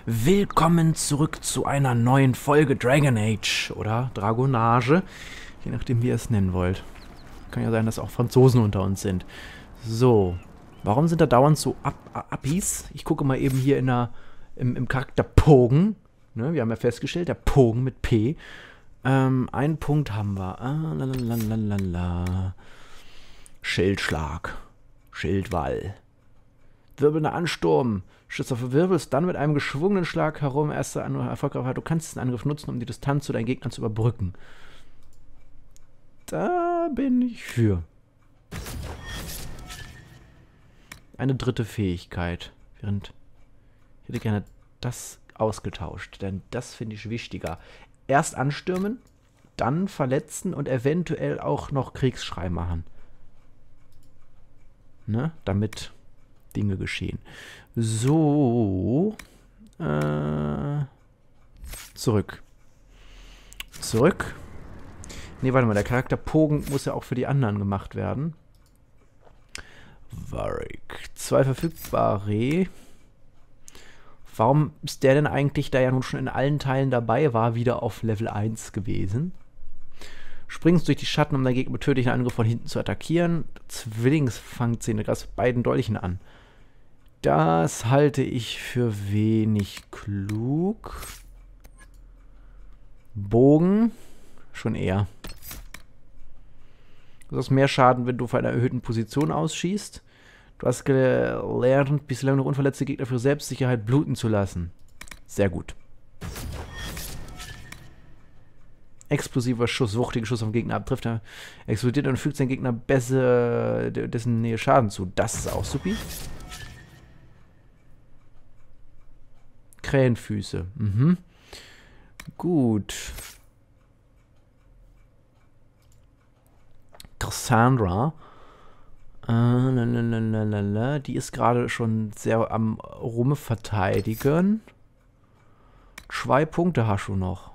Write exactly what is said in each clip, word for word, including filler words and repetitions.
Willkommen zurück zu einer neuen Folge Dragon Age oder Dragonage, je nachdem wie ihr es nennen wollt. Kann ja sein, dass auch Franzosen unter uns sind. So, warum sind da dauernd so Up Uppis? Ich gucke mal eben hier in der, im, im Charakter Pogen. Ne, wir haben ja festgestellt, der Pogen mit P. Ähm, einen Punkt haben wir. Ah, lalalala. Schildschlag. Schildwall. Wirbelnder Ansturm. Schütze verwirbelst dann mit einem geschwungenen Schlag herum. Erster Angriff erfolgreich. Du kannst diesen Angriff nutzen, um die Distanz zu deinen Gegnern zu überbrücken. Da bin ich für. Eine dritte Fähigkeit. Während ich hätte gerne das ausgetauscht, denn das finde ich wichtiger. Erst anstürmen, dann verletzen und eventuell auch noch Kriegsschrei machen. Ne? Damit Dinge geschehen. So. Äh, zurück. Zurück. Ne, warte mal, der Charakter Pogen muss ja auch für die anderen gemacht werden. Varric. Zwei verfügbare. Warum ist der denn eigentlich, da er ja nun schon in allen Teilen dabei war, wieder auf Level eins gewesen? Springst durch die Schatten, um deinen Gegner mit tödlichen Angriff von hinten zu attackieren. Zwillingsfangzähne, greifst mit beiden Dolchen an. Das halte ich für wenig klug. Bogen, schon eher. Du hast mehr Schaden, wenn du von einer erhöhten Position ausschießt. Du hast gelernt, bislang noch unverletzte Gegner für Selbstsicherheit bluten zu lassen. Sehr gut. Explosiver Schuss, wuchtiger Schuss vom Gegner ab, trifft er, explodiert und fügt seinen Gegner besser dessen Nähe Schaden zu. Das ist auch supi. Krähenfüße. Mhm. Gut. Cassandra. Äh, lalalala. Die ist gerade schon sehr am Rumverteidigen. Zwei Punkte hast du noch.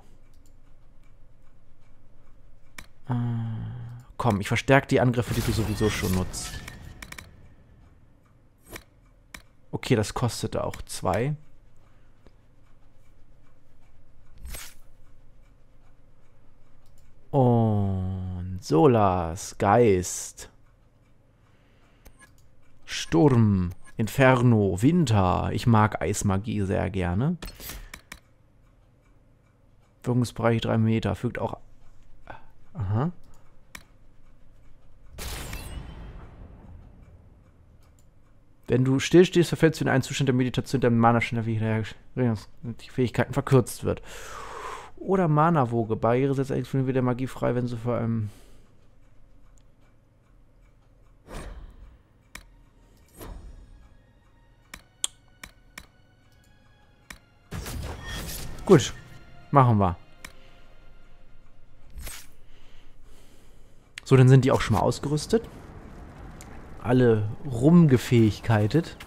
Äh, komm, ich verstärke die Angriffe, die du sowieso schon nutzt. Okay, das kostete auch zwei. Und Solas, Geist. Sturm, Inferno, Winter. Ich mag Eismagie sehr gerne. Wirkungsbereich drei Meter. Fügt auch... Aha. Wenn du stillstehst, verfällst du in einen Zustand der Meditation, der Mana schneller wieder die Fähigkeiten verkürzt wird. Oder Mana-Woge. Barriere setzt eigentlich wieder Magie frei, wenn sie vor allem... Gut. Machen wir. So, dann sind die auch schon mal ausgerüstet. Alle rumgefähigkeiten.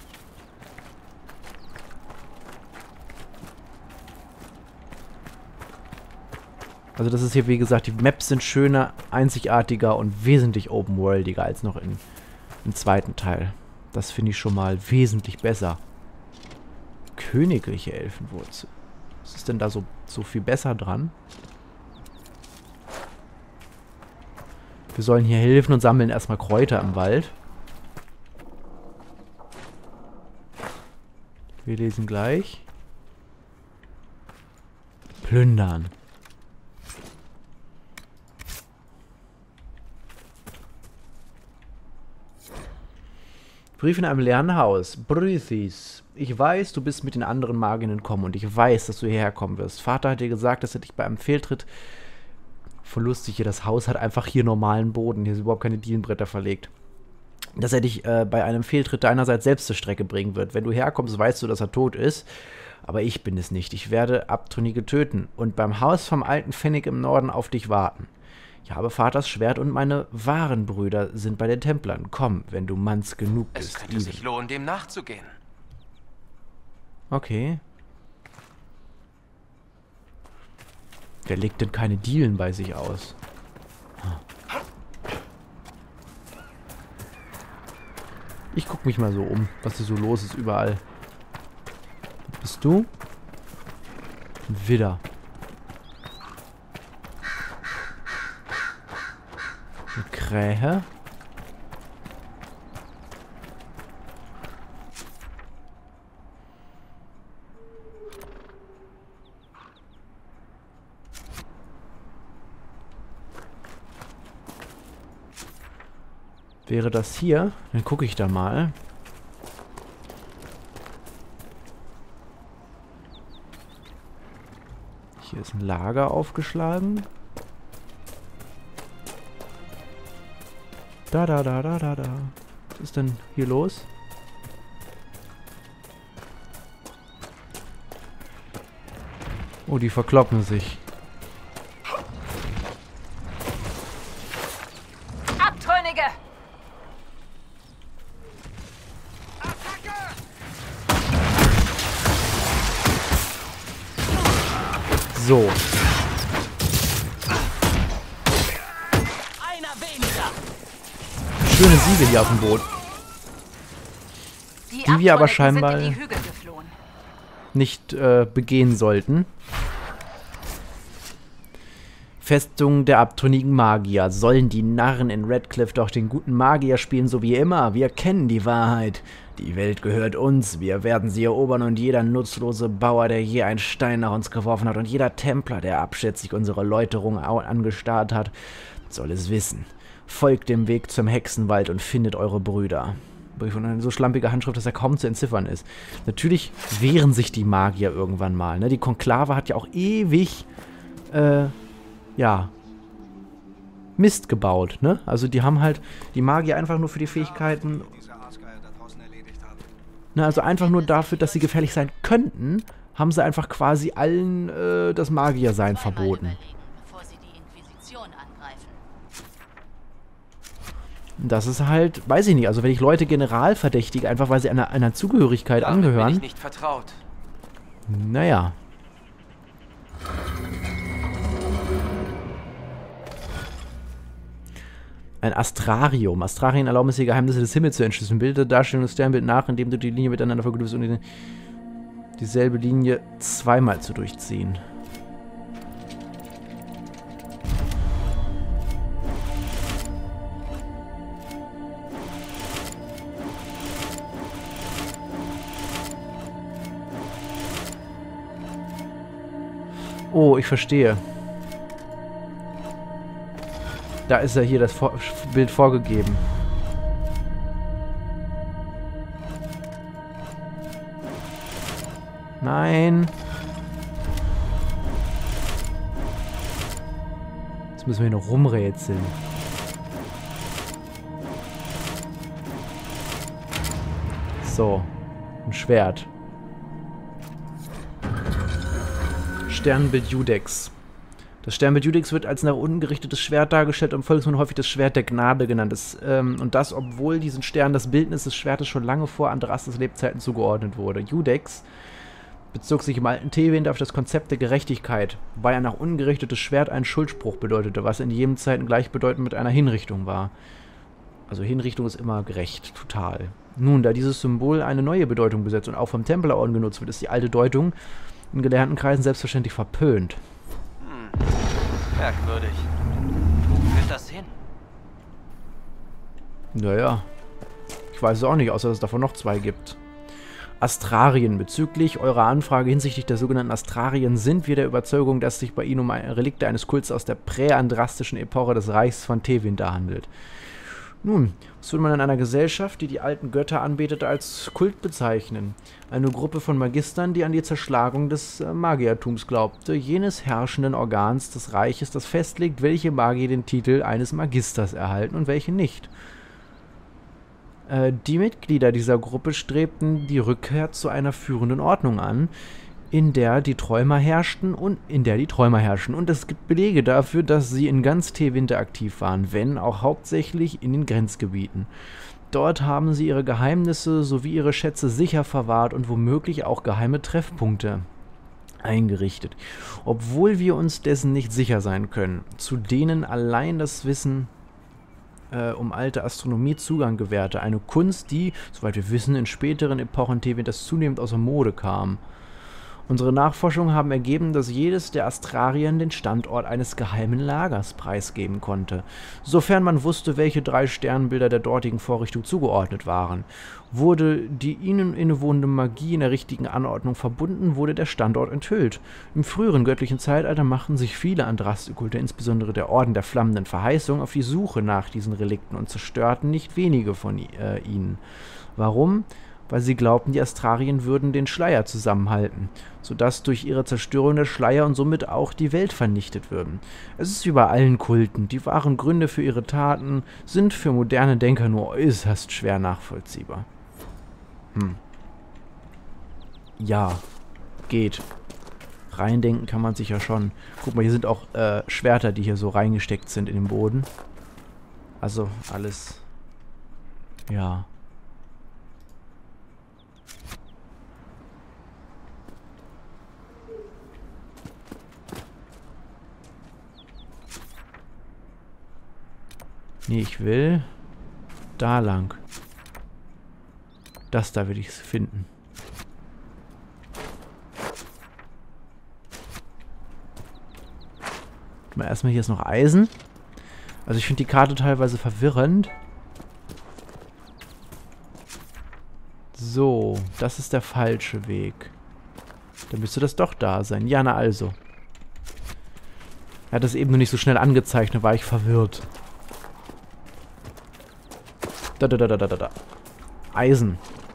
Also das ist hier, wie gesagt, die Maps sind schöner, einzigartiger und wesentlich open-worldiger als noch in, im zweiten Teil. Das finde ich schon mal wesentlich besser. Königliche Elfenwurzel. Was ist denn da so, so viel besser dran? Wir sollen hier helfen und sammeln erstmal Kräuter im Wald. Wir lesen gleich. Plündern. Brief in einem leeren Haus. Brythis. Ich weiß, du bist mit den anderen Magiern entkommen und ich weiß, dass du hierher kommen wirst. Vater hat dir gesagt, dass er dich bei einem Fehltritt... Voll lustig hier, das Haus hat einfach hier normalen Boden. Hier sind überhaupt keine Dielenbretter verlegt. Dass er dich äh, bei einem Fehltritt deinerseits selbst zur Strecke bringen wird. Wenn du herkommst, weißt du, dass er tot ist. Aber ich bin es nicht. Ich werde Abtrünnige töten und beim Haus vom alten Pfennig im Norden auf dich warten. Ich habe Vaters Schwert und meine wahren Brüder sind bei den Templern. Komm, wenn du Manns genug bist. Es könnte sich lohnen, dem nachzugehen. Okay. Wer legt denn keine Dielen bei sich aus? Ich gucke mich mal so um, was hier so los ist überall. Bist du? Ein Widder. Eine Krähe. Wäre das hier? Dann gucke ich da mal. Hier ist ein Lager aufgeschlagen. Da, da, da, da, da, da. Was ist denn hier los? Oh, die verkloppen sich. Abtrünnige! So. Einer weniger! Schöne Siege hier auf dem Boot. Die, Die wir aber Abtrünnigen scheinbar sind in die Hügel geflohen. nicht äh, begehen sollten. Festung der abtrünnigen Magier. Sollen die Narren in Redcliffe doch den guten Magier spielen, so wie immer? Wir kennen die Wahrheit. Die Welt gehört uns. Wir werden sie erobern und jeder nutzlose Bauer, der je einen Stein nach uns geworfen hat und jeder Templer, der abschätzig unsere Läuterung angestarrt hat, soll es wissen. Folgt dem Weg zum Hexenwald und findet eure Brüder. Eine so schlampige Handschrift, dass er kaum zu entziffern ist. Natürlich wehren sich die Magier irgendwann mal. Ne? Die Konklave hat ja auch ewig, äh, ja, Mist gebaut. Ne? Also die haben halt die Magier einfach nur für die Fähigkeiten, ne, also einfach nur dafür, dass sie gefährlich sein könnten, haben sie einfach quasi allen äh, das Magiersein verboten. Das ist halt, weiß ich nicht, also wenn ich Leute general verdächtige, einfach weil sie einer, einer Zugehörigkeit Damit angehören. bin ich nicht vertraut. Naja. Ein Astrarium. Astrarien erlauben es dir, Geheimnisse des Himmels zu entschlüsseln. Bilde Darstellung des Sternbild nach, indem du die Linie miteinander verknüpfst und die, dieselbe Linie zweimal zu durchziehen. Oh, ich verstehe. Da ist ja hier das Vor Bild vorgegeben. Nein. Jetzt müssen wir hier noch rumrätseln. So. Ein Schwert. Sternbild Judex. Das Sternbild Judex wird als nach unten gerichtetes Schwert dargestellt und im Volksmund häufig das Schwert der Gnade genannt. Das, ähm, und das, obwohl diesen Stern das Bildnis des Schwertes schon lange vor Andrastes Lebzeiten zugeordnet wurde. Judex bezog sich im alten Tewind auf das Konzept der Gerechtigkeit, wobei ein nach unten gerichtetes Schwert einen Schuldspruch bedeutete, was in jedem Zeiten gleichbedeutend mit einer Hinrichtung war. Also Hinrichtung ist immer gerecht, total. Nun, da dieses Symbol eine neue Bedeutung besitzt und auch vom Templerorden genutzt wird, ist die alte Deutung in gelernten Kreisen selbstverständlich verpönt. Hm. Merkwürdig. Wo führt das hin? Naja. Ich weiß es auch nicht, außer dass es davon noch zwei gibt. Astrarien. Bezüglich eurer Anfrage hinsichtlich der sogenannten Astrarien sind wir der Überzeugung, dass es sich bei ihnen um Relikte eines Kults aus der präandrastischen Epoche des Reichs von Tevinter handelt. Nun, was würde man in einer Gesellschaft, die die alten Götter anbetete, als Kult bezeichnen? Eine Gruppe von Magistern, die an die Zerschlagung des äh, Magiertums glaubte, jenes herrschenden Organs des Reiches, das festlegt, welche Magier den Titel eines Magisters erhalten und welche nicht. Äh, die Mitglieder dieser Gruppe strebten die Rückkehr zu einer führenden Ordnung an, in der die Träumer herrschten und in der die Träumer herrschen. Und es gibt Belege dafür, dass sie in ganz Tevinter aktiv waren, wenn auch hauptsächlich in den Grenzgebieten. Dort haben sie ihre Geheimnisse sowie ihre Schätze sicher verwahrt und womöglich auch geheime Treffpunkte eingerichtet. Obwohl wir uns dessen nicht sicher sein können, zu denen allein das Wissen äh, um alte Astronomie Zugang gewährte. Eine Kunst, die, soweit wir wissen, in späteren Epochen Tevinters zunehmend außer Mode kam. Unsere Nachforschungen haben ergeben, dass jedes der Astrarien den Standort eines geheimen Lagers preisgeben konnte, sofern man wusste, welche drei Sternbilder der dortigen Vorrichtung zugeordnet waren. Wurde die ihnen innewohnende Magie in der richtigen Anordnung verbunden, wurde der Standort enthüllt. Im früheren göttlichen Zeitalter machten sich viele Andraste-Kulte, insbesondere der Orden der flammenden Verheißung, auf die Suche nach diesen Relikten und zerstörten nicht wenige von äh, ihnen. Warum? Weil sie glaubten, die Astrarien würden den Schleier zusammenhalten, sodass durch ihre Zerstörung der Schleier und somit auch die Welt vernichtet würden. Es ist wie bei allen Kulten, die wahren Gründe für ihre Taten sind für moderne Denker nur äußerst schwer nachvollziehbar. Hm. Ja, geht. Reindenken kann man sich ja schon. Guck mal, hier sind auch äh, Schwerter, die hier so reingesteckt sind in den Boden. Also alles... Ja... Nee, ich will da lang. Das da will ich finden. Mal erstmal, hier ist noch Eisen. Also ich finde die Karte teilweise verwirrend. So, das ist der falsche Weg. Dann müsste das doch da sein. Ja, na also. Er hat das eben nur nicht so schnell angezeigt, da war ich verwirrt. Da, da, da, da, da, da. Eisen.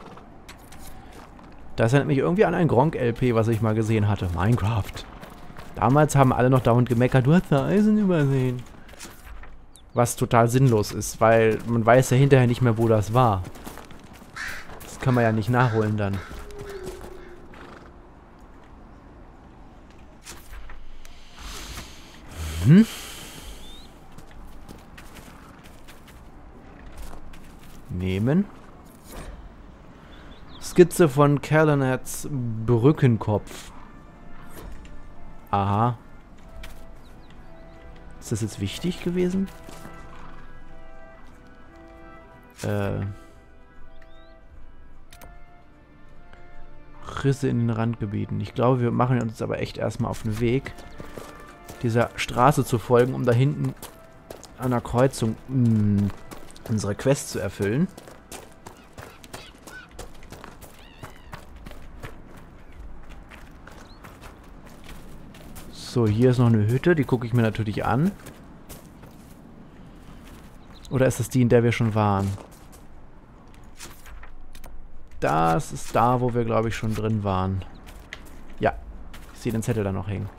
Das erinnert mich irgendwie an ein Gronk-L P, was ich mal gesehen hatte. Minecraft. Damals haben alle noch dauernd gemeckert, du hast da Eisen übersehen. Was total sinnlos ist, weil man weiß ja hinterher nicht mehr, wo das war. Das kann man ja nicht nachholen dann. Hm? Nehmen. Skizze von Calenets Brückenkopf. Aha. Ist das jetzt wichtig gewesen? Äh. Risse in den Randgebieten. Ich glaube, wir machen uns aber echt erstmal auf den Weg, dieser Straße zu folgen, um da hinten an der Kreuzung mh, unsere Quest zu erfüllen. So, hier ist noch eine Hütte, die gucke ich mir natürlich an. Oder ist das die, in der wir schon waren? Das ist da, wo wir, glaube ich, schon drin waren. Ja, ich sehe den Zettel da noch hängen.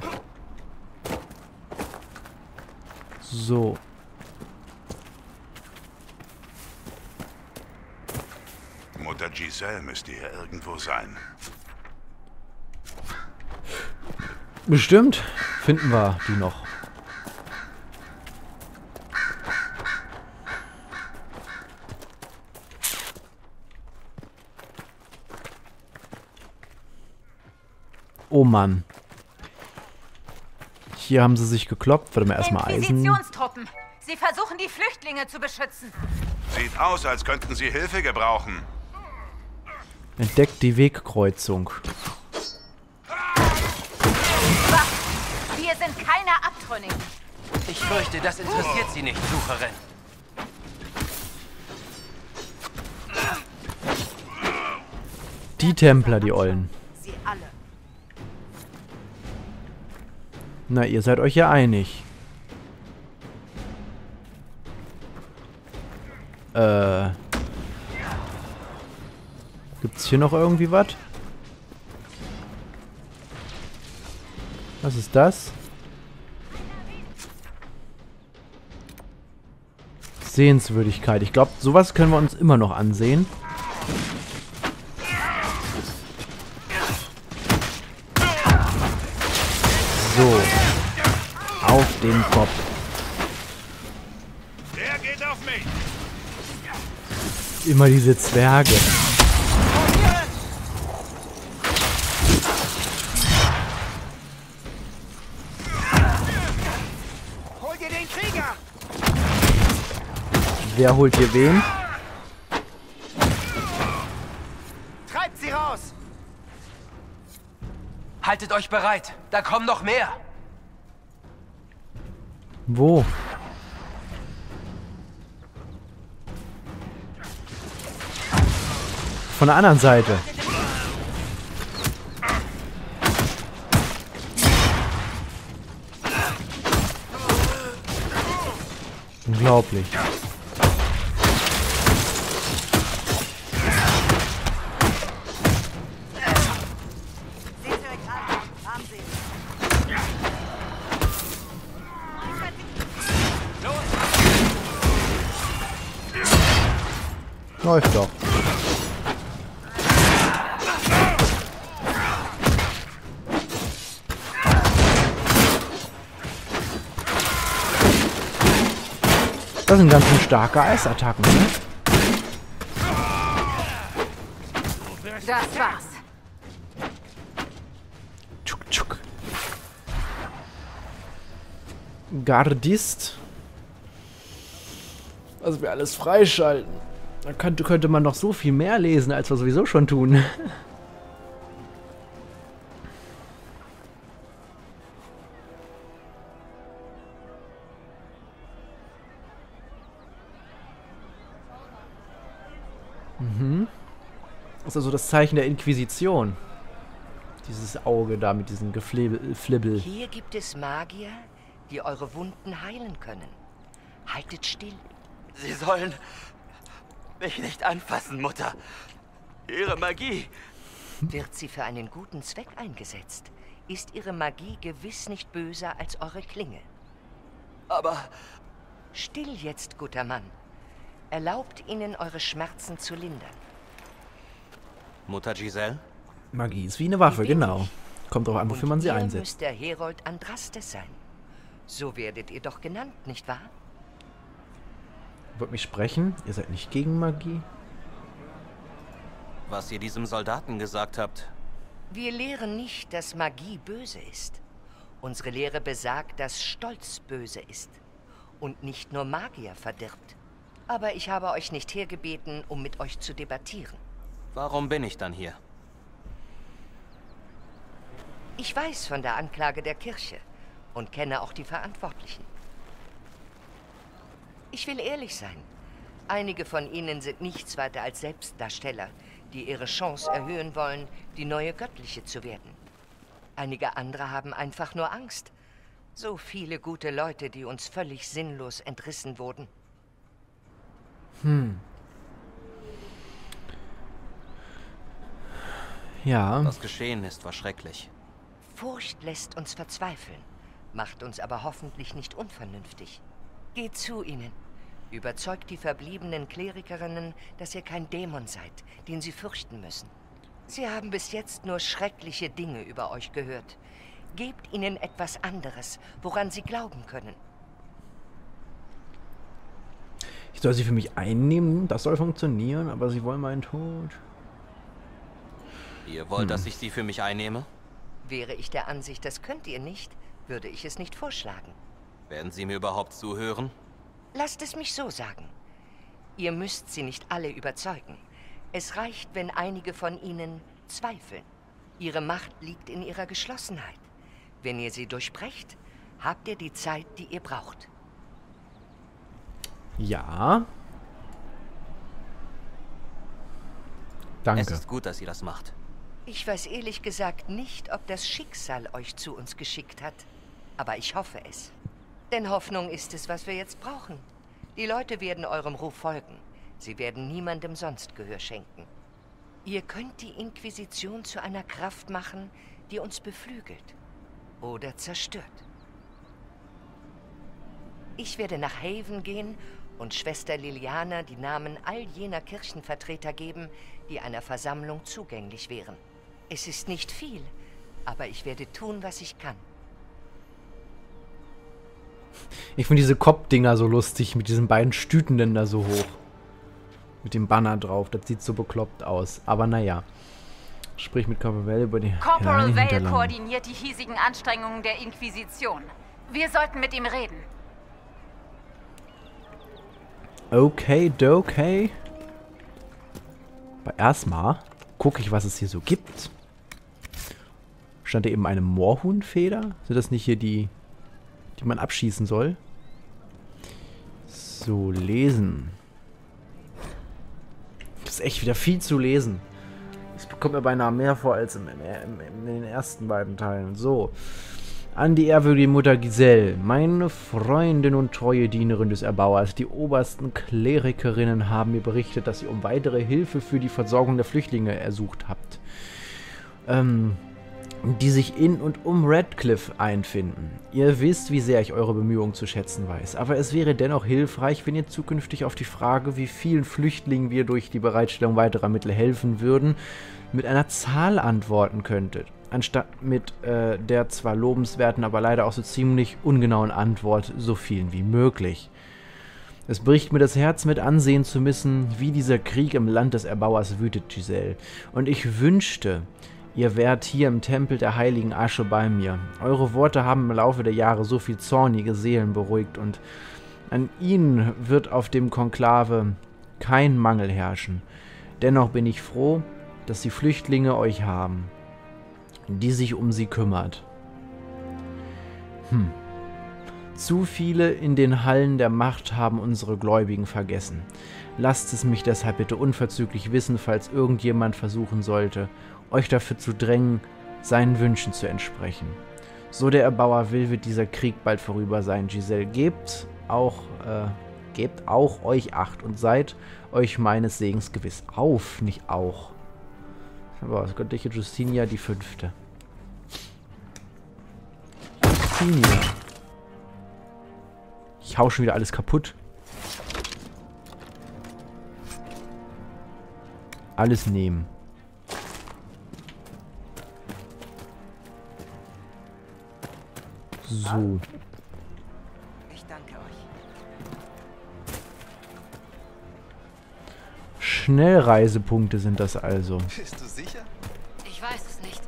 So. Mutter Giselle müsste hier irgendwo sein. Bestimmt finden wir die noch. Oh Mann. Hier haben sie sich gekloppt. Warte mal, erstmal Eisen. Inquisitionstruppen. Sie versuchen, die Flüchtlinge zu beschützen. Sieht aus, als könnten sie Hilfe gebrauchen. Entdeckt die Wegkreuzung. Wir sind keine Abtrünnigen. Ich fürchte, das interessiert Sie nicht, Sucherin. Die Templer, die Ollen. Sie alle. Na, ihr seid euch ja einig. Äh. Gibt's hier noch irgendwie was? Was ist das? Sehenswürdigkeit. Ich glaube, sowas können wir uns immer noch ansehen. So. Auf den Kopf. Der geht auf mich. Immer diese Zwerge. Hol dir den Krieger. Wer holt hier wen? Treibt sie raus. Haltet euch bereit. Da kommen noch mehr. Wo? Von der anderen Seite. Unglaublich. Läuft doch. Das sind ganz schön starke Eisattacken, ne? Das war's. Tschuk, tschuk. Gardist. Also wir alles freischalten. Da könnte, könnte man noch so viel mehr lesen, als wir sowieso schon tun. Mhm. Das ist also das Zeichen der Inquisition. Dieses Auge da mit diesem Geflibbel. Hier gibt es Magier, die eure Wunden heilen können. Haltet still. Sie sollen mich nicht anfassen, Mutter. Ihre Magie. Wird sie für einen guten Zweck eingesetzt, ist ihre Magie gewiss nicht böser als eure Klinge. Aber Still jetzt, guter Mann. Erlaubt ihnen, eure Schmerzen zu lindern. Mutter Giselle? Magie ist wie eine Waffe, genau. Kommt auch an, wofür man sie ihr einsetzt. müsst der Herold Andrastes sein. So werdet ihr doch genannt, nicht wahr? Wollt mich sprechen? Ihr seid nicht gegen Magie? Was ihr diesem Soldaten gesagt habt. Wir lehren nicht, dass Magie böse ist. Unsere Lehre besagt, dass Stolz böse ist. Und nicht nur Magier verdirbt. Aber ich habe euch nicht hergebeten, um mit euch zu debattieren. Warum bin ich dann hier? Ich weiß von der Anklage der Kirche und kenne auch die Verantwortlichen. Ich will ehrlich sein. Einige von ihnen sind nichts weiter als Selbstdarsteller, die ihre Chance erhöhen wollen, die neue Göttliche zu werden. Einige andere haben einfach nur Angst. So viele gute Leute, die uns völlig sinnlos entrissen wurden. Hm. Ja. Was geschehen ist, war schrecklich. Furcht lässt uns verzweifeln, macht uns aber hoffentlich nicht unvernünftig. Geht zu ihnen. Überzeugt die verbliebenen Klerikerinnen, dass ihr kein Dämon seid, den sie fürchten müssen. Sie haben bis jetzt nur schreckliche Dinge über euch gehört. Gebt ihnen etwas anderes, woran sie glauben können. Ich soll sie für mich einnehmen, das soll funktionieren, aber sie wollen meinen Tod. Ihr wollt, hm. dass ich sie für mich einnehme? Wäre ich der Ansicht, das könnt ihr nicht, würde ich es nicht vorschlagen. Werden Sie mir überhaupt zuhören? Lasst es mich so sagen. Ihr müsst sie nicht alle überzeugen. Es reicht, wenn einige von ihnen zweifeln. Ihre Macht liegt in ihrer Geschlossenheit. Wenn ihr sie durchbrecht, habt ihr die Zeit, die ihr braucht. Ja. Danke. Es ist gut, dass ihr das macht. Ich weiß ehrlich gesagt nicht, ob das Schicksal euch zu uns geschickt hat. Aber ich hoffe es. Denn Hoffnung ist es, was wir jetzt brauchen. Die Leute werden eurem Ruf folgen. Sie werden niemandem sonst Gehör schenken. Ihr könnt die Inquisition zu einer Kraft machen, die uns beflügelt oder zerstört. Ich werde nach Haven gehen und Schwester Liliana die Namen all jener Kirchenvertreter geben, die einer Versammlung zugänglich wären. Es ist nicht viel, aber ich werde tun, was ich kann. Ich finde diese Kopfdinger so lustig, mit diesen beiden Stüten denn da so hoch. Mit dem Banner drauf, das sieht so bekloppt aus. Aber naja. Sprich mit Corporal Vale über die... Corporal Vale koordiniert die hiesigen Anstrengungen der Inquisition. Wir sollten mit ihm reden. Okay, okay. Aber erstmal gucke ich, was es hier so gibt. Stand da eben eine Moorhuhnfeder? Sind das nicht hier die, die man abschießen soll? So, lesen. Das ist echt wieder viel zu lesen. Das kommt mir beinahe mehr vor als im, im, in den ersten beiden Teilen. So. An die ehrwürdige Mutter Giselle, meine Freundin und treue Dienerin des Erbauers, die obersten Klerikerinnen haben mir berichtet, dass ihr um weitere Hilfe für die Versorgung der Flüchtlinge ersucht habt, ähm, die sich in und um Radcliffe einfinden. Ihr wisst, wie sehr ich eure Bemühungen zu schätzen weiß, aber es wäre dennoch hilfreich, wenn ihr zukünftig auf die Frage, wie vielen Flüchtlingen wir durch die Bereitstellung weiterer Mittel helfen würden, mit einer Zahl antworten könntet, anstatt mit äh, der zwar lobenswerten, aber leider auch so ziemlich ungenauen Antwort, so vielen wie möglich. Es bricht mir das Herz, mit ansehen zu müssen, wie dieser Krieg im Land des Erbauers wütet, Giselle. Und ich wünschte, ihr wärt hier im Tempel der heiligen Asche bei mir. Eure Worte haben im Laufe der Jahre so viel zornige Seelen beruhigt und an ihnen wird auf dem Konklave kein Mangel herrschen. Dennoch bin ich froh, dass die Flüchtlinge euch haben, die sich um sie kümmert. Hm. Zu viele in den Hallen der Macht haben unsere Gläubigen vergessen. Lasst es mich deshalb bitte unverzüglich wissen, falls irgendjemand versuchen sollte, euch dafür zu drängen, seinen Wünschen zu entsprechen. So der Erbauer will, wird dieser Krieg bald vorüber sein. Giselle, gebt auch, äh, gebt auch euch Acht und seid euch meines Segens gewiss. Auf, nicht auch. Aber das göttliche Justinia die Fünfte. Justinia. Ich hau schon wieder alles kaputt. Alles nehmen. So. Ich danke euch. Schnellreisepunkte sind das also. Bist du sicher? Ich weiß es nicht.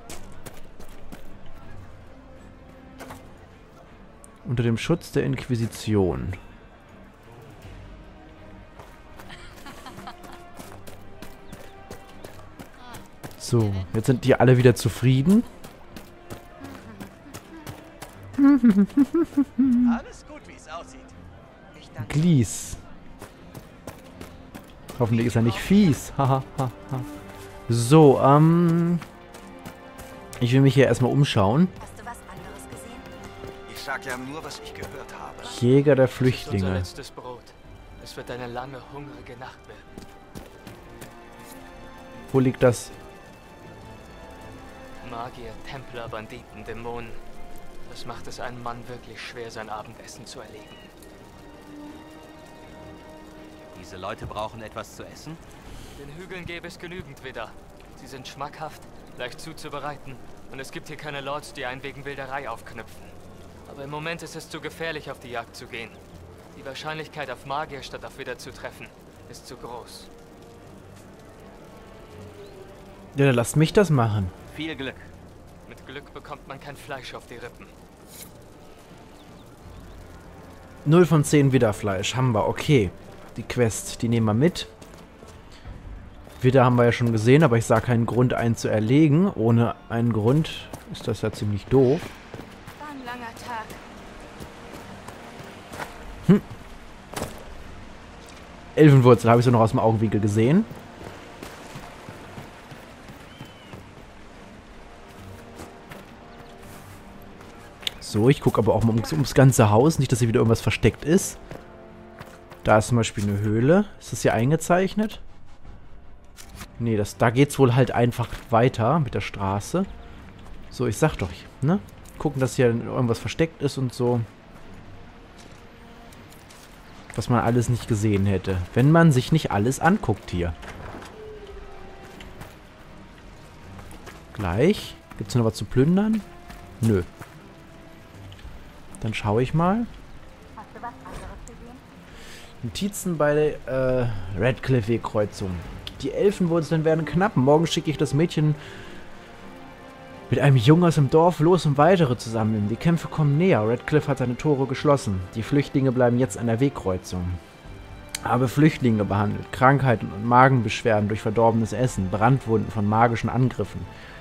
Unter dem Schutz der Inquisition. So, jetzt sind die alle wieder zufrieden. Alles gut, wie es aussieht. Ich danke. Glies. Hoffentlich ist er nicht fies. Haha. So, ähm... ich will mich hier erstmal umschauen. Hast du was anderes gesehen? Ich sag ja nur, was ich gehört habe. Jäger der Das ist unser Flüchtlinge. letztes Brot. Es wird eine lange, hungrige Nacht werden. Wo liegt das? Magier, Templer, Banditen, Dämonen. Das macht es einem Mann wirklich schwer, sein Abendessen zu erlegen. Diese Leute brauchen etwas zu essen? Den Hügeln gäbe es genügend Widder. Sie sind schmackhaft, leicht zuzubereiten und es gibt hier keine Lords, die einen wegen Wilderei aufknüpfen. Aber im Moment ist es zu gefährlich, auf die Jagd zu gehen. Die Wahrscheinlichkeit, auf Magier statt auf Widder zu treffen, ist zu groß. Ja, dann lasst mich das machen. Viel Glück. Mit Glück bekommt man kein Fleisch auf die Rippen. null von zehn Widderfleisch haben wir, okay. Die Quest, die nehmen wir mit. Widder haben wir ja schon gesehen, aber ich sah keinen Grund, einen zu erlegen. Ohne einen Grund ist das ja ziemlich doof. War ein langer Tag. Hm. Elfenwurzel habe ich so noch aus dem Augenwinkel gesehen. So, ich gucke aber auch mal ums, ums ganze Haus. Nicht, dass hier wieder irgendwas versteckt ist. Da ist zum Beispiel eine Höhle. Ist das hier eingezeichnet? Nee, das, da geht's wohl halt einfach weiter mit der Straße. So, ich sag doch, ne? Gucken, dass hier irgendwas versteckt ist und so. Was man alles nicht gesehen hätte. Wenn man sich nicht alles anguckt hier. Gleich. Gibt's noch was zu plündern? Nö. Dann schaue ich mal. Hast du was anderes gesehen? Notizen bei der äh, Radcliffe-Kreuzung. Die Elfenwurzeln werden knapp. Morgen schicke ich das Mädchen mit einem Jungen aus dem Dorf los, um weitere zu sammeln. Die Kämpfe kommen näher. Radcliffe hat seine Tore geschlossen. Die Flüchtlinge bleiben jetzt an der Wegkreuzung. Habe Flüchtlinge behandelt. Krankheiten und Magenbeschwerden durch verdorbenes Essen. Brandwunden von magischen Angriffen.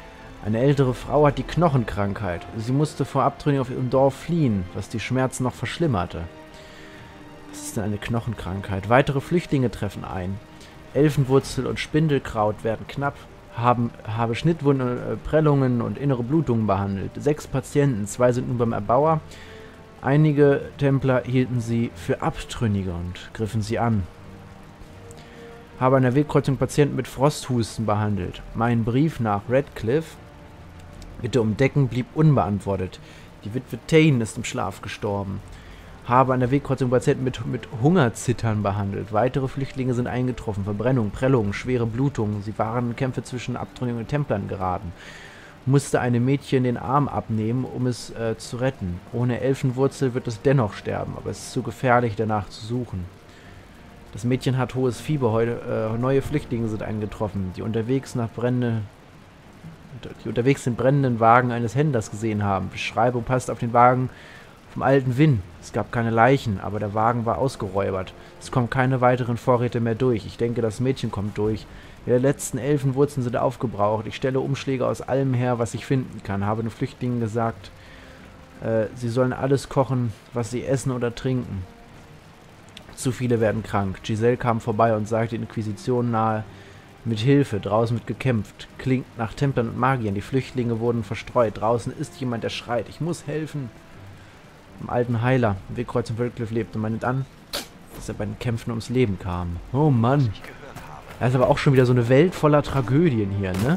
Eine ältere Frau hat die Knochenkrankheit. Sie musste vor Abtrünnigen auf ihrem Dorf fliehen, was die Schmerzen noch verschlimmerte. Was ist denn eine Knochenkrankheit? Weitere Flüchtlinge treffen ein. Elfenwurzel und Spindelkraut werden knapp. Haben, habe Schnittwunden, äh, Prellungen und innere Blutungen behandelt. Sechs Patienten, zwei sind nun beim Erbauer. Einige Templer hielten sie für Abtrünnige und griffen sie an. Habe an der Wegkreuzung Patienten mit Frosthusten behandelt. Mein Brief nach Redcliffe, bitte um Decken, blieb unbeantwortet. Die Witwe Tane ist im Schlaf gestorben. Habe an der Wegkreuzung Patienten mit, mit Hungerzittern behandelt. Weitere Flüchtlinge sind eingetroffen. Verbrennung, Prellungen, schwere Blutungen. Sie waren in Kämpfe zwischen Abtrünnigen und Templern geraten. Musste einem Mädchen den Arm abnehmen, um es äh, zu retten. Ohne Elfenwurzel wird es dennoch sterben, aber es ist zu gefährlich, danach zu suchen. Das Mädchen hat hohes Fieber. Heute, äh, neue Flüchtlinge sind eingetroffen, die unterwegs nach brennende, die unterwegs den brennenden Wagen eines Händlers gesehen haben. Beschreibung passt auf den Wagen vom alten Win. Es gab keine Leichen, aber der Wagen war ausgeräubert. Es kommen keine weiteren Vorräte mehr durch. Ich denke, das Mädchen kommt durch. Die letzten Elfenwurzeln sind aufgebraucht. Ich stelle Umschläge aus allem her, was ich finden kann. Habe den Flüchtlingen gesagt, äh, sie sollen alles kochen, was sie essen oder trinken. Zu viele werden krank. Giselle kam vorbei und sagte, die Inquisition nahe. Mit Hilfe. Draußen wird gekämpft. Klingt nach Templern und Magiern. Die Flüchtlinge wurden verstreut. Draußen ist jemand, der schreit. Ich muss helfen. Im alten Heiler. Im Wegkreuz in Redcliffe lebt und meint an, dass er bei den Kämpfen ums Leben kam. Oh Mann. Das ist aber auch schon wieder so eine Welt voller Tragödien hier, ne?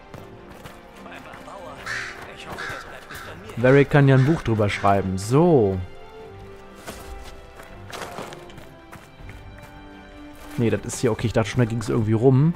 Varric kann ja ein Buch drüber schreiben. So. Nee, das ist hier okay. Ich dachte schon, da ging es irgendwie rum.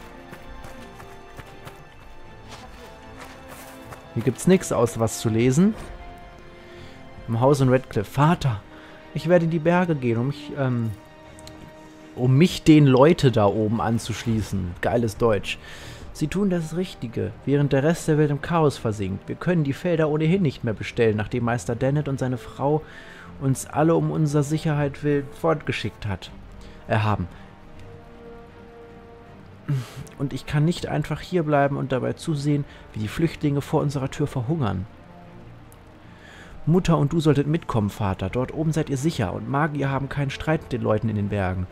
Hier gibt's nichts außer was zu lesen. Im Haus in Redcliffe. Vater, ich werde in die Berge gehen, um mich, ähm, um mich den Leute da oben anzuschließen. Geiles Deutsch. Sie tun das Richtige, während der Rest der Welt im Chaos versinkt. Wir können die Felder ohnehin nicht mehr bestellen, nachdem Meister Dennett und seine Frau uns alle um unserer Sicherheit willen fortgeschickt hat. Erhaben. Und ich kann nicht einfach hierbleiben und dabei zusehen, wie die Flüchtlinge vor unserer Tür verhungern. Mutter und du solltet mitkommen, Vater. Dort oben seid ihr sicher und Magier haben keinen Streit mit den Leuten in den Bergen.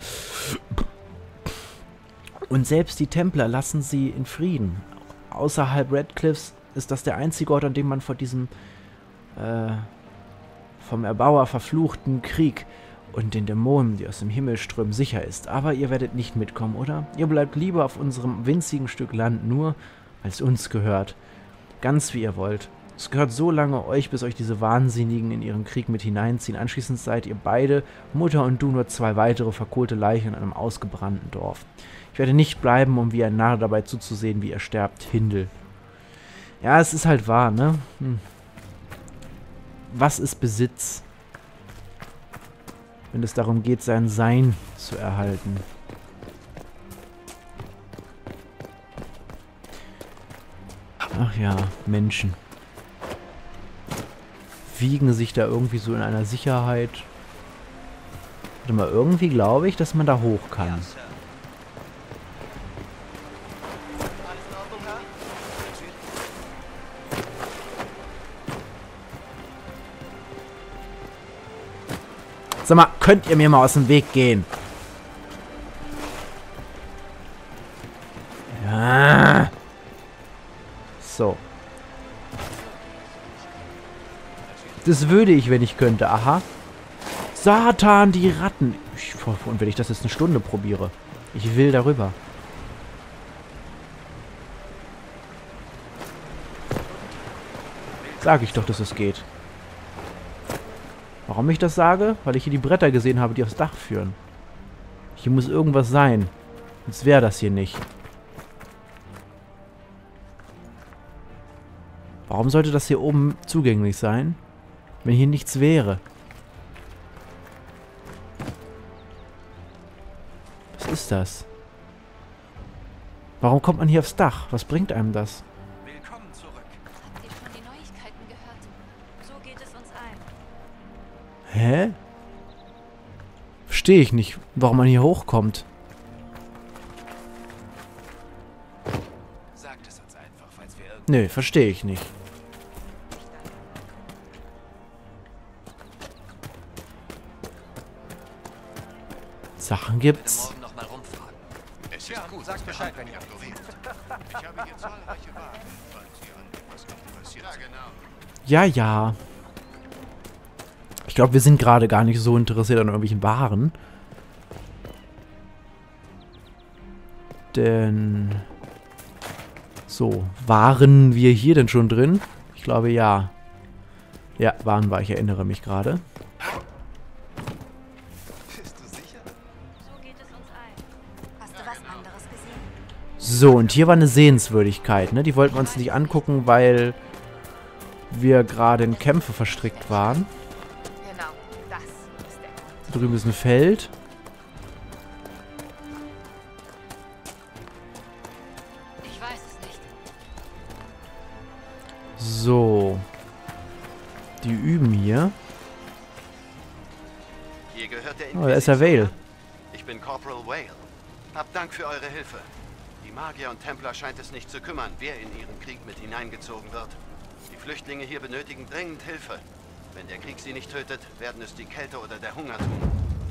Und selbst die Templer lassen sie in Frieden. Außerhalb Redcliffes ist das der einzige Ort, an dem man vor diesem äh, vom Erbauer verfluchten Krieg und den Dämonen, die aus dem Himmel strömen, sicher ist. Aber ihr werdet nicht mitkommen, oder? Ihr bleibt lieber auf unserem winzigen Stück Land, nur weil es uns gehört. Ganz wie ihr wollt. Es gehört so lange euch, bis euch diese Wahnsinnigen in ihren Krieg mit hineinziehen. Anschließend seid ihr beide, Mutter und du, nur zwei weitere verkohlte Leichen in einem ausgebrannten Dorf. Ich werde nicht bleiben, um wie ein Narr dabei zuzusehen, wie ihr sterbt. Hindel. Ja, es ist halt wahr, ne? Hm. Was ist Besitz? Wenn es darum geht, sein Sein zu erhalten. Ach ja, Menschen. Wiegen sich da irgendwie so in einer Sicherheit. Warte mal, irgendwie glaube ich, dass man da hoch kann. Sag mal, könnt ihr mir mal aus dem Weg gehen? Ja. So. Das würde ich, wenn ich könnte. Aha. Satan, die Ratten. Ich, und wenn ich das jetzt eine Stunde probiere. Ich will darüber. Sag ich doch, dass es geht. Warum ich das sage? Weil ich hier die Bretter gesehen habe, die aufs Dach führen. Hier muss irgendwas sein. Sonst wäre das hier nicht. Warum sollte das hier oben zugänglich sein, wenn hier nichts wäre? Was ist das? Warum kommt man hier aufs Dach? Was bringt einem das? Willkommen zurück. Habt ihr schon die Neuigkeiten gehört? So geht es uns allen. Hä? Verstehe ich nicht, warum man hier hochkommt. Sagt es uns einfach, falls wir Nö, verstehe ich nicht. Sachen gibt's. Morgen noch mal rumfragen. Es ist gut, Sag Bescheid, wenn ihr ignoriert. Ich habe hier zahlreiche Waren, falls Sie an etwas interessiert sind. Ja, ja. Ich glaube, wir sind gerade gar nicht so interessiert an irgendwelchen Waren. Denn... So, waren wir hier denn schon drin? Ich glaube, ja. Ja, waren wir, ich erinnere mich gerade. Bist du sicher? So geht es uns allen. Hast du was anderes gesehen? So, und hier war eine Sehenswürdigkeit, ne? Die wollten wir uns nicht angucken, weil wir gerade in Kämpfe verstrickt waren. Genau, das ist der Grund. Da drüben ist ein Feld. Ich weiß es nicht. So. Die üben hier. Hier gehört der Oh, da ist der Vale. Ich bin Corporal Whale. Hab Dank für eure Hilfe. Die Magier und Templer scheint es nicht zu kümmern, wer in ihren Krieg mit hineingezogen wird. Die Flüchtlinge hier benötigen dringend Hilfe. Wenn der Krieg sie nicht tötet, werden es die Kälte oder der Hunger tun.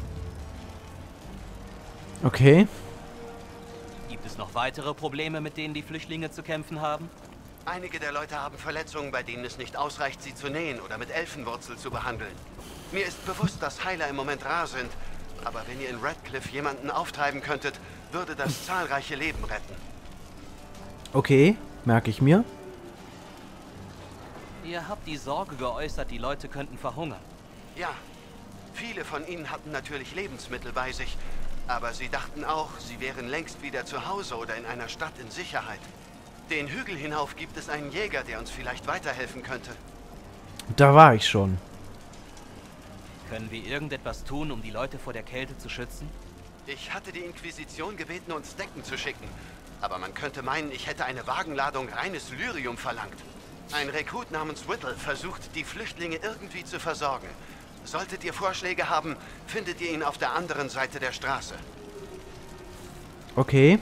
Okay. Gibt es noch weitere Probleme, mit denen die Flüchtlinge zu kämpfen haben? Einige der Leute haben Verletzungen, bei denen es nicht ausreicht, sie zu nähen oder mit Elfenwurzel zu behandeln. Mir ist bewusst, dass Heiler im Moment rar sind. Aber wenn ihr in Redcliffe jemanden auftreiben könntet, würde das zahlreiche Leben retten. Okay, merke ich mir. Ihr habt die Sorge geäußert, die Leute könnten verhungern. Ja, viele von ihnen hatten natürlich Lebensmittel bei sich. Aber sie dachten auch, sie wären längst wieder zu Hause oder in einer Stadt in Sicherheit. Den Hügel hinauf gibt es einen Jäger, der uns vielleicht weiterhelfen könnte. Da war ich schon. Können wir irgendetwas tun, um die Leute vor der Kälte zu schützen? Ich hatte die Inquisition gebeten, uns Decken zu schicken. Aber man könnte meinen, ich hätte eine Wagenladung reines Lyrium verlangt. Ein Rekrut namens Whittle versucht, die Flüchtlinge irgendwie zu versorgen. Solltet ihr Vorschläge haben, findet ihr ihn auf der anderen Seite der Straße. Okay.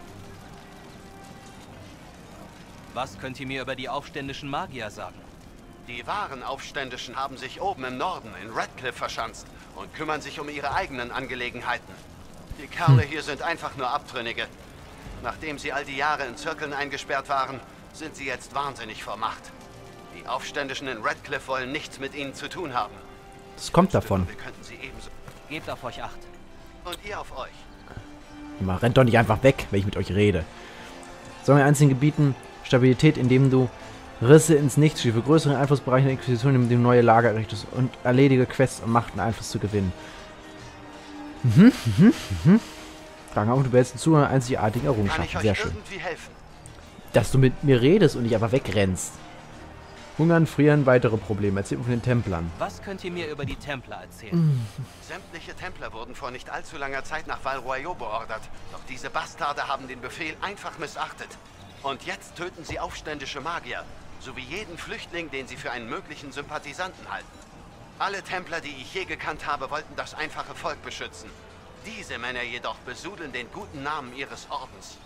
Was könnt ihr mir über die aufständischen Magier sagen? Die wahren Aufständischen haben sich oben im Norden in Redcliffe verschanzt und kümmern sich um ihre eigenen Angelegenheiten. Die Kerle hier sind einfach nur Abtrünnige. Nachdem sie all die Jahre in Zirkeln eingesperrt waren, sind sie jetzt wahnsinnig vor Macht. Die Aufständischen in Redcliffe wollen nichts mit ihnen zu tun haben. Das kommt davon. Wir könnten sie ebenso. Gebt auf euch Acht. Und ihr auf euch. Man rennt doch nicht einfach weg, wenn ich mit euch rede. Sagen wir einzelnen Gebieten Stabilität, indem du Risse ins Nichts schiebst, für größeren Einflussbereiche der Inquisition, indem du neue Lager errichtest und erledige Quests, um Macht und Einfluss zu gewinnen. Mhm, mhm, mhm. Fragen auf, du behältst zu einer einzigartigen Kann ich Errungenschaft. euch Sehr schön. irgendwie helfen? Dass du mit mir redest und nicht einfach wegrennst. Hungern, Frieren, weitere Probleme. Erzähl mir von den Templern. Was könnt ihr mir über die Templer erzählen? Sämtliche Templer wurden vor nicht allzu langer Zeit nach Val Royeaux beordert. Doch diese Bastarde haben den Befehl einfach missachtet. Und jetzt töten sie aufständische Magier, sowie jeden Flüchtling, den sie für einen möglichen Sympathisanten halten. Alle Templer, die ich je gekannt habe, wollten das einfache Volk beschützen. Diese Männer jedoch besudeln den guten Namen ihres Ordens.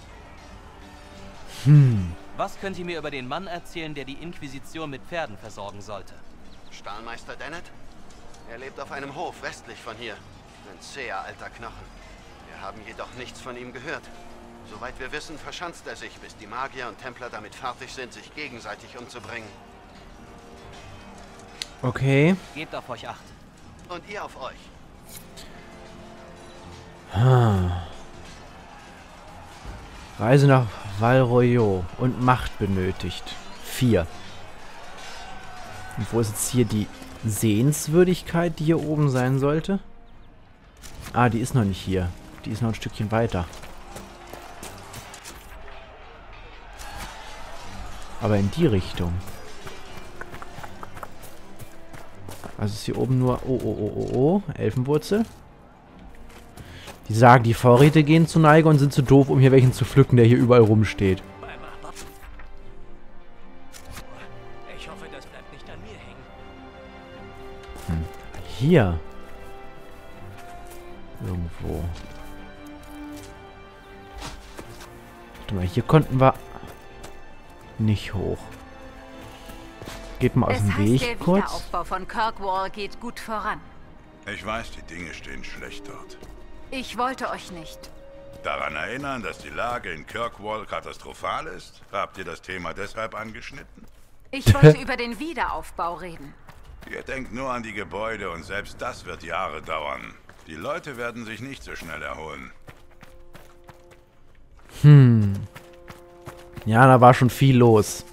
Hm. Was könnt ihr mir über den Mann erzählen, der die Inquisition mit Pferden versorgen sollte? Stahlmeister Dennett? Er lebt auf einem Hof westlich von hier. Ein zäher alter Knochen. Wir haben jedoch nichts von ihm gehört. Soweit wir wissen, verschanzt er sich, bis die Magier und Templer damit fertig sind, sich gegenseitig umzubringen. Okay. Gebt auf euch Acht. Und ihr auf euch. Ah. Reise nach Val Royeaux und Macht benötigt. Vier. Und wo ist jetzt hier die Sehenswürdigkeit, die hier oben sein sollte? Ah, die ist noch nicht hier. Die ist noch ein Stückchen weiter. Aber in die Richtung. Also ist hier oben nur... Oh, oh, oh, oh, oh. Elfenwurzel. Die sagen, die Vorräte gehen zu Neige und sind zu doof, um hier welchen zu pflücken, der hier überall rumsteht. Ich hoffe, das bleibt nicht an mir hängen. Hm. Hier. Irgendwo. Warte mal, hier konnten wir... nicht hoch. Geht mal aus Es dem heißt, Weg der kurz. Wiederaufbau von Kirkwall geht gut voran. Ich weiß, die Dinge stehen schlecht dort. Ich wollte euch nicht. Daran erinnern, dass die Lage in Kirkwall katastrophal ist? Habt ihr das Thema deshalb angeschnitten? Ich wollte über den Wiederaufbau reden. Ihr denkt nur an die Gebäude und selbst das wird Jahre dauern. Die Leute werden sich nicht so schnell erholen. Hm. Ja, da war schon viel los.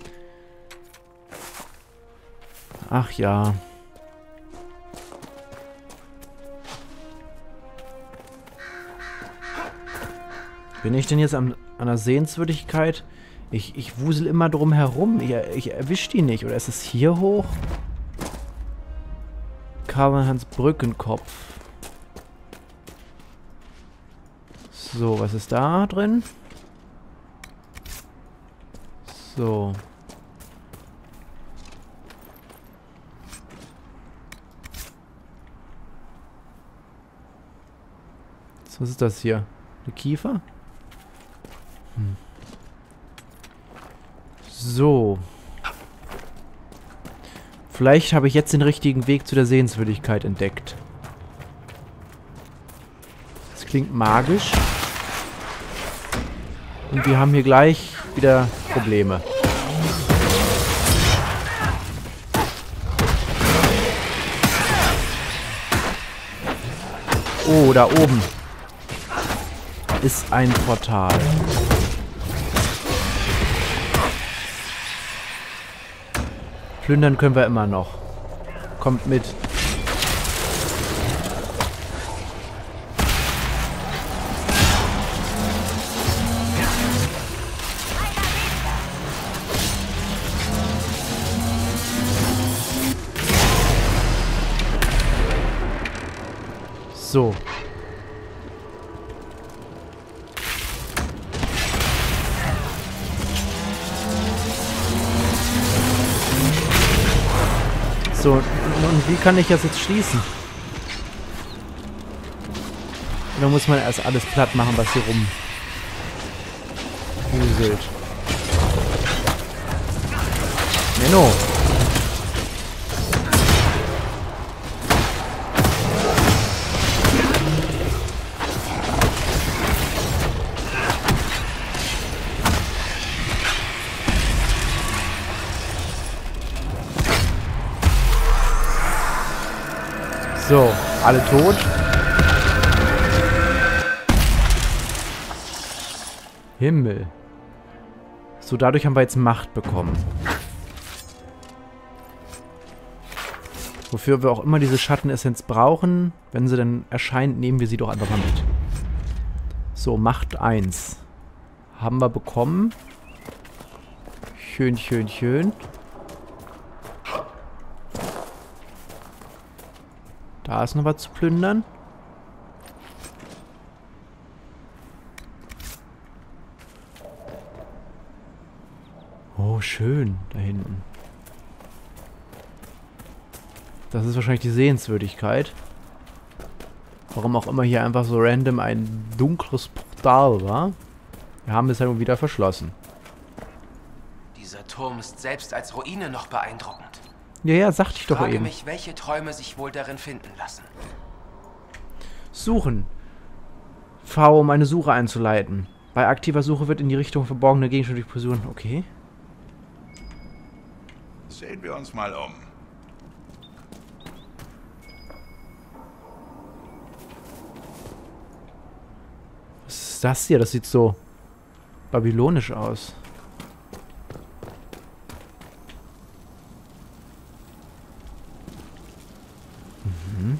Ach ja. Bin ich denn jetzt an, an der Sehenswürdigkeit? Ich, ich wusel immer drum herum. Ich, ich erwisch die nicht. Oder ist es hier hoch? Karl-Heinz Brückenkopf. So, was ist da drin? So. Was ist das hier? Eine Kiefer? Hm. So. Vielleicht habe ich jetzt den richtigen Weg zu der Sehenswürdigkeit entdeckt. Das klingt magisch. Und wir haben hier gleich wieder Probleme. Oh, da oben ist ein Portal. Plündern können wir immer noch. Kommt mit. So. So, und, und wie kann ich das jetzt schließen? Oder muss man erst alles platt machen, was hier rumwuselt? Menno! So, alle tot. Himmel. So, dadurch haben wir jetzt Macht bekommen. Wofür wir auch immer diese Schattenessenz brauchen. Wenn sie dann erscheint, nehmen wir sie doch einfach mal mit. So, Macht eins. Haben wir bekommen. Schön, schön, schön. Da ist noch was zu plündern. Oh, schön. Da hinten. Das ist wahrscheinlich die Sehenswürdigkeit. Warum auch immer hier einfach so random ein dunkles Portal war. Wir haben es ja wieder verschlossen. Dieser Turm ist selbst als Ruine noch beeindruckend. Ja, ja, sagte ich doch Frage eben. mich, welche Träume sich wohl darin finden lassen. Suchen. V, um eine Suche einzuleiten. Bei aktiver Suche wird in die Richtung verborgene Gegenstände durch Präsuren. Okay. Sehen wir uns mal um. Was ist das hier? Das sieht so babylonisch aus. Mhm.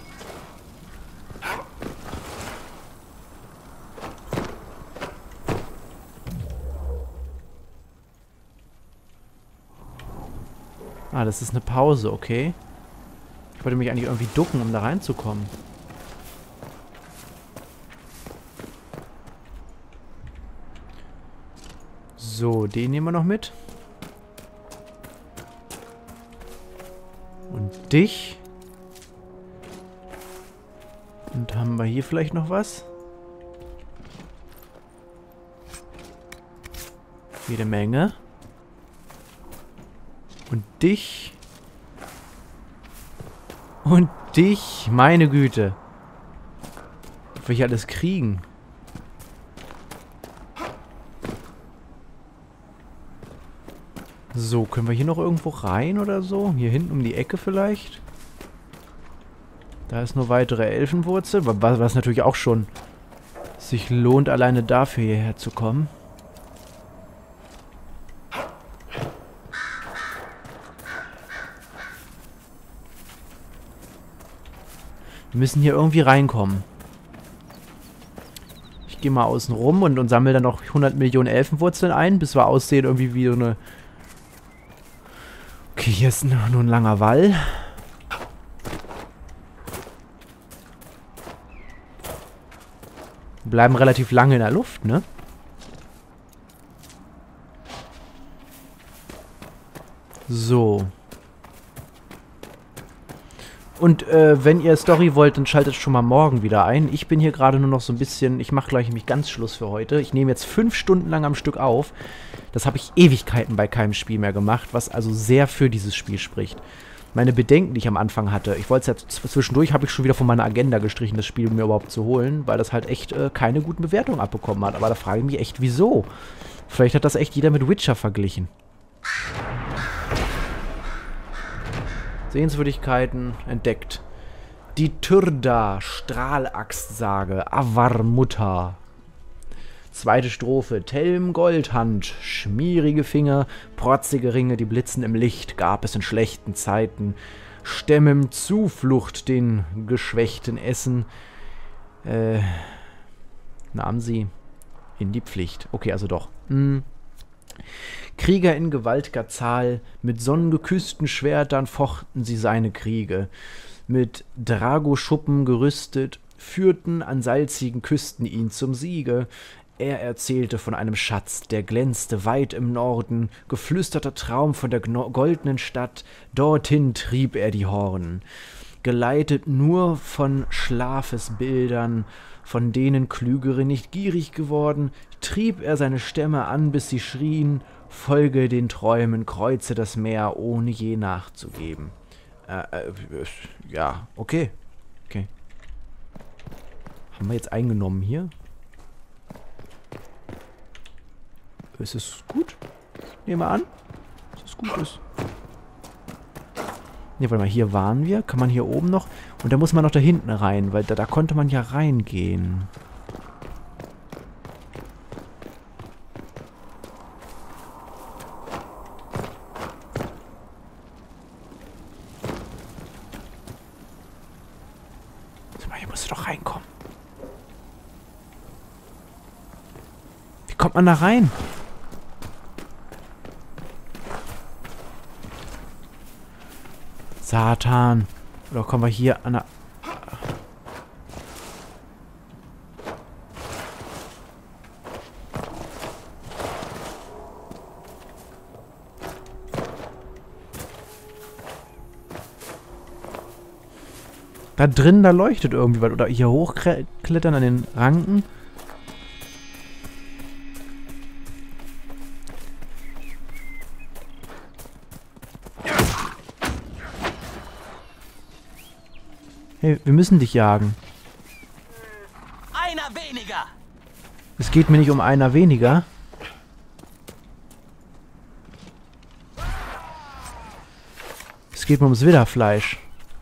Ah, das ist eine Pause, okay. Ich wollte mich eigentlich irgendwie ducken, um da reinzukommen. So, den nehmen wir noch mit. Und dich. Und haben wir hier vielleicht noch was? Jede Menge. Und dich. Und dich. Meine Güte. Was wir hier alles kriegen. So, können wir hier noch irgendwo rein oder so? Hier hinten um die Ecke vielleicht? Da ist nur weitere Elfenwurzel, was, was natürlich auch schon sich lohnt, alleine dafür hierher zu kommen. Wir müssen hier irgendwie reinkommen. Ich gehe mal außen rum und, und sammle dann noch hundert Millionen Elfenwurzeln ein, bis wir aussehen irgendwie wie so eine... Okay, hier ist nur ein langer Wall. Wir bleiben relativ lange in der Luft, ne? So. Und äh, wenn ihr Story wollt, dann schaltet schon mal morgen wieder ein. Ich bin hier gerade nur noch so ein bisschen... Ich mache gleich nämlich ganz Schluss für heute. Ich nehme jetzt fünf Stunden lang am Stück auf. Das habe ich Ewigkeiten bei keinem Spiel mehr gemacht, was also sehr für dieses Spiel spricht. Meine Bedenken, die ich am Anfang hatte, ich wollte es ja zwischendurch, habe ich schon wieder von meiner Agenda gestrichen, das Spiel mir überhaupt zu holen, weil das halt echt äh, keine guten Bewertungen abbekommen hat. Aber da frage ich mich echt, wieso? Vielleicht hat das echt jeder mit Witcher verglichen. Sehenswürdigkeiten entdeckt. Die Tyrda, Strahlaxtsage, Avarmutta. Zweite Strophe. Telm Goldhand, schmierige Finger, protzige Ringe, die blitzen im Licht, gab es in schlechten Zeiten. Stämmem Zuflucht den geschwächten Essen. Äh, nahm sie in die Pflicht. Okay, also doch. Hm. Krieger in gewaltiger Zahl, mit sonnengeküssten Schwertern fochten sie seine Kriege. Mit Dragoschuppen gerüstet, führten an salzigen Küsten ihn zum Siege. Er erzählte von einem Schatz, der glänzte weit im Norden, geflüsterter Traum von der goldenen Stadt, dorthin trieb er die Horn. Geleitet nur von Schlafesbildern, von denen Klügere nicht gierig geworden, trieb er seine Stämme an, bis sie schrien, folge den Träumen, kreuze das Meer, ohne je nachzugeben. Äh, äh, ja, okay. Okay. Haben wir jetzt eingenommen hier? Ist es gut? Nehmen wir an, dass es gut ist. Ne, warte mal, hier waren wir. Kann man hier oben noch... Und da muss man noch da hinten rein, weil da, da konnte man ja reingehen. Sag mal, hier musst du doch reinkommen. Wie kommt man da rein? Satan. Oder kommen wir hier an der... Da drin, da leuchtet irgendwie was. Oder hier hochklettern an den Ranken. Hey, wir müssen dich jagen. Einer weniger! Es geht mir nicht um einer weniger. Es geht mir ums Widderfleisch.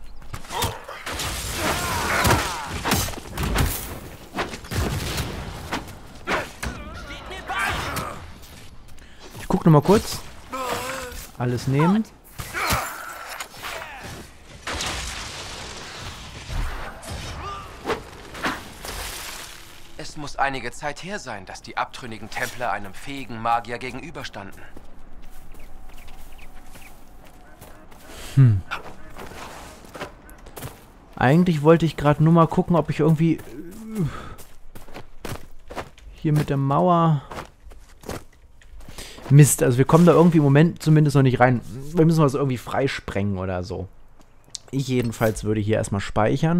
Ich guck noch mal kurz. Alles nehmen. Es muss einige Zeit her sein, dass die abtrünnigen Templer einem fähigen Magier gegenüberstanden. Hm. Eigentlich wollte ich gerade nur mal gucken, ob ich irgendwie hier mit der Mauer... Mist, also wir kommen da irgendwie im Moment zumindest noch nicht rein. Wir müssen was irgendwie freisprengen oder so. Ich jedenfalls würde hier erstmal speichern.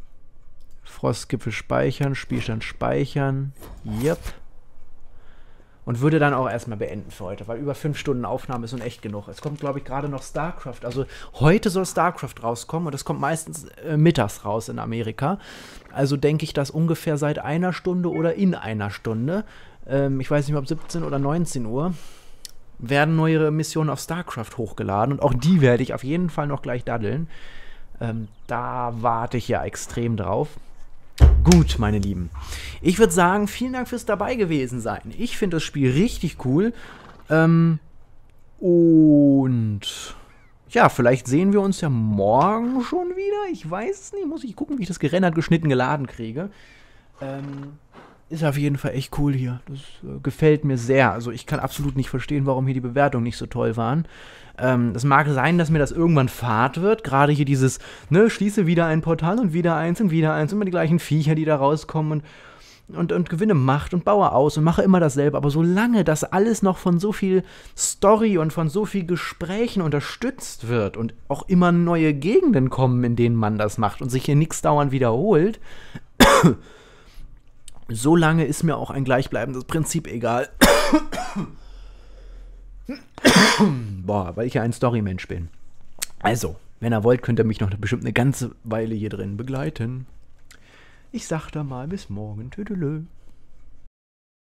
Frostgipfel speichern, Spielstand speichern. Yep. Und würde dann auch erstmal beenden für heute, weil über fünf Stunden Aufnahme ist nun echt genug. Es kommt, glaube ich, gerade noch StarCraft. Also heute soll StarCraft rauskommen und das kommt meistens äh, mittags raus in Amerika. Also denke ich, dass ungefähr seit einer Stunde oder in einer Stunde, ähm, ich weiß nicht mehr, ob siebzehn oder neunzehn Uhr, werden neue Missionen auf StarCraft hochgeladen. Und auch die werde ich auf jeden Fall noch gleich daddeln. Ähm, da warte ich ja extrem drauf. Gut, meine Lieben. Ich würde sagen, vielen Dank fürs dabei gewesen sein. Ich finde das Spiel richtig cool. Ähm, und ja, vielleicht sehen wir uns ja morgen schon wieder. Ich weiß es nicht. Muss ich gucken, wie ich das gerendert, geschnitten, geladen kriege. Ähm, ist auf jeden Fall echt cool hier. Das äh, gefällt mir sehr. Also ich kann absolut nicht verstehen, warum hier die Bewertungen nicht so toll waren. Ähm, das mag sein, dass mir das irgendwann fad wird. Gerade hier dieses, ne, schließe wieder ein Portal und wieder eins und wieder eins. Immer die gleichen Viecher, die da rauskommen und, und, und gewinne Macht und baue aus und mache immer dasselbe. Aber solange das alles noch von so viel Story und von so viel Gesprächen unterstützt wird und auch immer neue Gegenden kommen, in denen man das macht und sich hier nichts dauernd wiederholt, solange ist mir auch ein gleichbleibendes Prinzip egal. Boah, weil ich ja ein Story-Mensch bin. Also, wenn ihr wollt, könnt ihr mich noch bestimmt eine ganze Weile hier drin begleiten. Ich sag da mal bis morgen. Tüdelö.